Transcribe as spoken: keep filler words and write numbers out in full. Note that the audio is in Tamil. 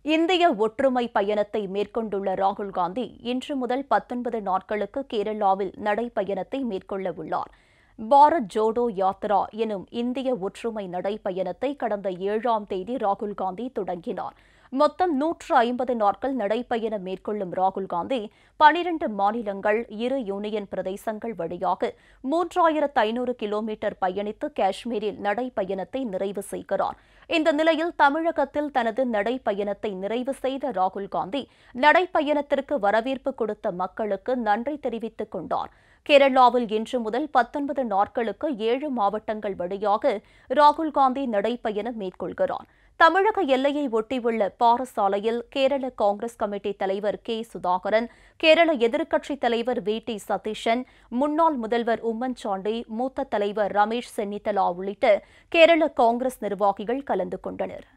இந்திய ஒற்றுமை பயணத்தை மேற்கொண்டுள்ள ராகுல் காந்தி இன்று முதல் பத்தொன்பது நாட்களுக்கு கேரளாவில் நடைப்பயணத்தை மேற்கொள்ள உள்ளார். பாரத் ஜோடோ யாத்ரா எனும் இந்திய ஒற்றுமை நடைப்பயணத்தை கடந்த ஏழாம் தேதி ராகுல் காந்தி தொடங்கினார். மொத்தம் நூற்று ஐம்பது நாட்கள் நடைப்பயணம் மேற்கொள்ளும் ராகுல் காந்தி பனிரண்டு மாநிலங்கள், இரு யூனியன் பிரதேசங்கள் வழியாக மூன்றாயிரத்து ஐநூறு கிலோமீட்டர் பயணித்து காஷ்மீரில் நடைப்பயணத்தை நிறைவு செய்கிறார். இந்த நிலையில் தமிழகத்தில் தனது நடைப்பயணத்தை நிறைவு செய்த ராகுல் காந்தி நடைப்பயணத்திற்கு வரவேற்பு கொடுத்த மக்களுக்கு நன்றி தெரிவித்துக் கொண்டார். கேரளாவில் இன்று முதல் பத்தொன்பது நாட்களுக்கு ஏழு மாவட்டங்கள் வழியாக ராகுல் காந்தி நடைப்பயணம் மேற்கொள்கிறார். தமிழக எல்லையை ஒட்டியுள்ள பாரசாலையில் கேரள காங்கிரஸ் கமிட்டி தலைவர் கே சுதாகரன், கேரள எதிர்க்கட்சித் தலைவர் வி டி சதீஷன், முன்னாள் முதல்வர் உம்மன் சாண்டி, மூத்த தலைவர் ரமேஷ் சென்னிதலா உள்ளிட்ட கேரள காங்கிரஸ் நிர்வாகிகள் கலந்து கொண்டனர்.